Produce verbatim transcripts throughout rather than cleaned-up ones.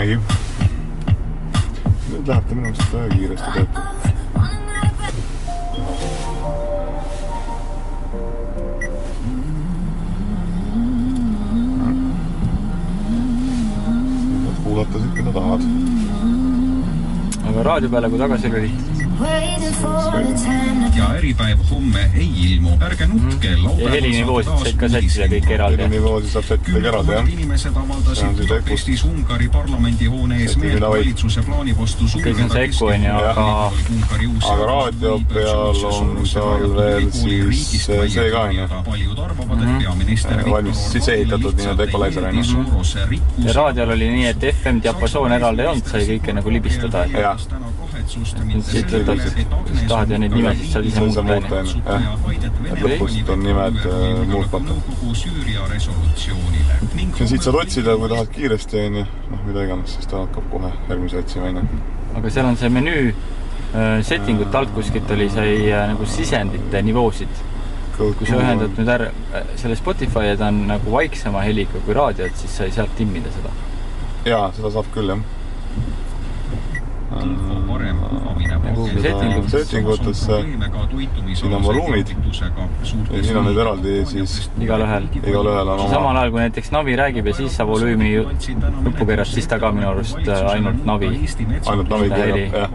ei. Nüüd läheb ta minu meelest väga kiiresti töötab. Kuulata siit, mida tahad. Aga raadio peale, kui tagasi lülitad. Ja äripäev homme ei ilmu. Ärge nutke mm. Ja helinivoosid said ka sättida kõik eraldi. Helinivoosid saab sättida keraldi, jah. Inimesed avaldasid Budapestis Ungari parlamendihoone ees meelt valitsuse plaani vastu sulgeda keskkonna, aga... aga raadio peal on seal veel siis see ka, valmis sisse ehitatud nii need equalizer, ja raadiol oli nii, et F M diapasoon eraldi ei olnud, sai kõike nagu libistada. Jah. Siit võtab, kus tahad ja neid nimesid saad ise muuta. Et lõpust on nimed muutmata. Siit saad otsida, kui tahad kiiresti, noh, mida iganes, siis ta hakkab kohe järgmise otsima. Aga seal on see menüü settingut alt kuskilt oli sai nagu sisendite nivoosid. Kui sa ühendad nüüd ära selle Spotify ja ta on nagu vaiksema heliga kui raadiot, siis sai sealt timmida seda. Jaa, seda saab küll, jah. Settingutesse siin on voluumid ja siin on need eraldi siis igal ühel igal ühel on oma samal ajal, kui näiteks Navi räägib ja siis sa volüümi nuppu keerast, siis ta ka minu arust ainult Navi ainult Navi keerab, jah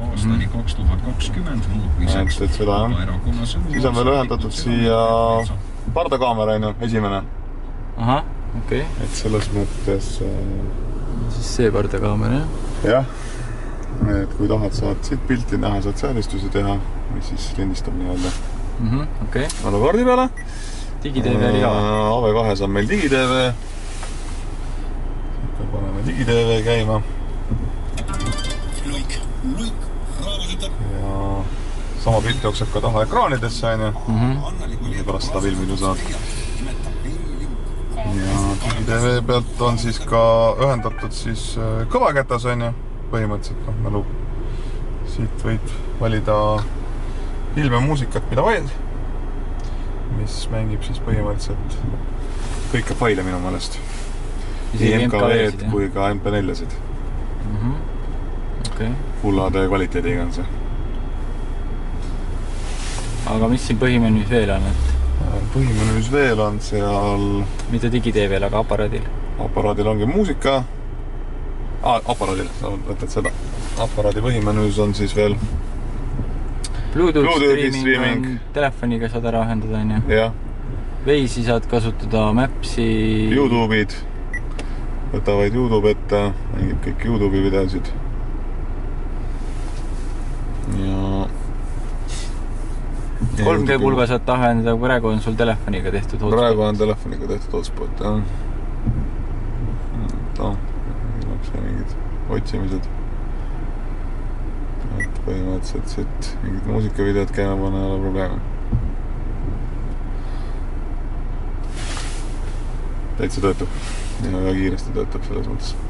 et, et seda jah siis on veel ühendatud siia pardakaamera, esimene aha, okei okay. Et selles mõttes siis see pardakaamera, jah jah et kui tahad, saad siit pilti näha, saad säälistusi teha, mis siis lindistab nii-öelda. Mhm, okei. Okay. Annu kaardi peale. Digi-TV oli ka. A V kahes on meil Digi-TV. Siit paneme Digi-TV käima. Ja sama pilt jookseb ka taha ekraanidesse, on ju. Mhm. Ja pärast seda filmidu saad. Ja Digi-TV pealt on siis ka ühendatud siis kõvaketas, on ju. Põhimõtteliselt, noh, mälu. Siit võid valida filme muusikat, mida vaid, mis mängib siis põhimõtteliselt kõike faile minu mõelest. Nii M K V-d kui ka M P neljad. Mm-hmm. Okay. Full H D kvaliteediga on see. Aga mis siin põhimenüüs veel on? Et... Põhimenüüs veel on seal... Mitte Digi-TV-l, aga aparaadil? Aparaadil ongi muusika. Ah, aparaadil, sa võtad seda. Aparaadi põhimenüüs on siis veel Bluetooth, Bluetooth streaming, streaming. Telefoniga saad ära ühendada, on ju? Jah. Veisi saad kasutada, Mapsi... YouTube'id. Võtavad YouTube ette, mängib kõik YouTube'i videosid. Ja... kolm G pulga saad tahendada, praegu on sul telefoniga tehtud hotspot. Praegu on telefoniga tehtud hotspot, jah. No. Mingid otsimised et põhimõtteliselt siit mingid muusikavideod käima panna ei ole probleeme täitsa töötab ja väga kiiresti töötab selles mõttes